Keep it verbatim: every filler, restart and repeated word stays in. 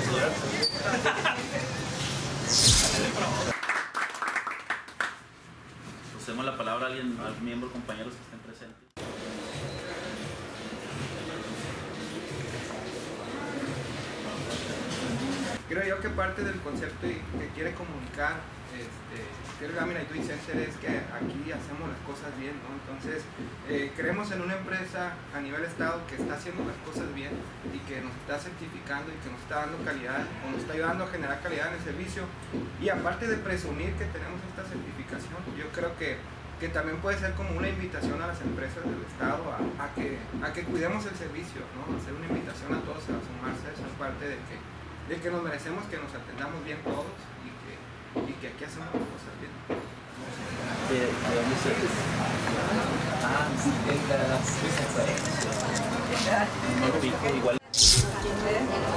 Pasemos la palabra a alguien, a miembros, compañeros que estén presentes. Creo yo que parte del concepto que quiere comunicar este, Pierre Gaming I T Center es que aquí hacemos las cosas bien, ¿no? Entonces, eh, creemos en una empresa a nivel estado que está haciendo las cosas bien y que nos está certificando y que nos está dando calidad o nos está ayudando a generar calidad en el servicio. Y aparte de presumir que tenemos esta certificación, yo creo que, que también puede ser como una invitación a las empresas del estado a, a, que, a que cuidemos el servicio, ¿no? Hacer una invitación a todos a sumarse a esa parte de que de que nos merecemos que nos atendamos bien todos y que, y que aquí hacemos las cosas bien. ¿De dónde se es? Ah, sí, de la... No lo vi, que igual.